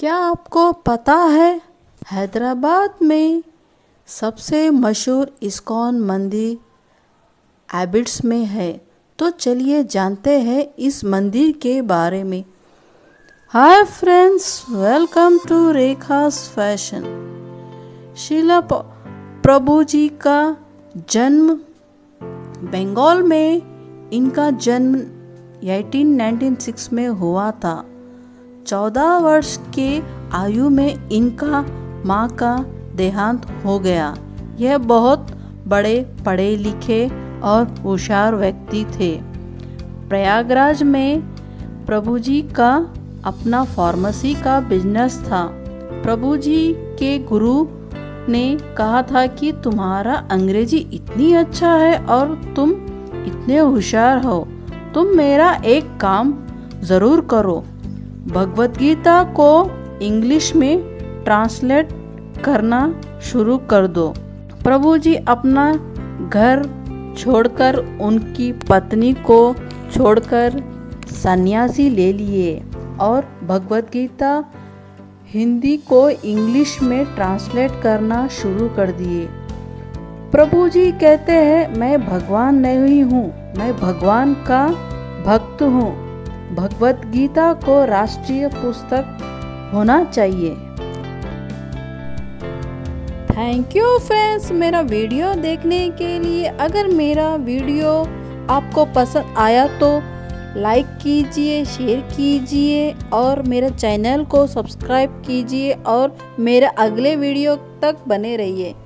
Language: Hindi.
क्या आपको पता है हैदराबाद में सबसे मशहूर इस्कॉन मंदिर एबिड्स में है। तो चलिए जानते हैं इस मंदिर के बारे में। Hi friends, welcome to Rekha's fashion. Shila Prabhu जी का जन्म बंगाल में, इनका जन्म 1896 में हुआ था। 14 वर्ष के आयु में इनका माँ का देहांत हो गया। यह बहुत बड़े पढ़े लिखे और होशियार व्यक्ति थे। प्रयागराज में प्रभु जी का अपना फार्मेसी का बिजनेस था। प्रभु जी के गुरु ने कहा था कि तुम्हारा अंग्रेजी इतनी अच्छा है और तुम इतने होशियार हो, तुम मेरा एक काम ज़रूर करो, भगवत गीता को इंग्लिश में ट्रांसलेट करना शुरू कर दो। प्रभु जी अपना घर छोड़कर, उनकी पत्नी को छोड़कर सन्यासी ले लिए और भगवत गीता हिंदी को इंग्लिश में ट्रांसलेट करना शुरू कर दिए। प्रभु जी कहते हैं, मैं भगवान नहीं हूँ, मैं भगवान का भक्त हूँ। भगवत गीता को राष्ट्रीय पुस्तक होना चाहिए। थैंक यू फ्रेंड्स मेरा वीडियो देखने के लिए। अगर मेरा वीडियो आपको पसंद आया तो लाइक कीजिए, शेयर कीजिए और मेरे चैनल को सब्सक्राइब कीजिए और मेरे अगले वीडियो तक बने रहिए।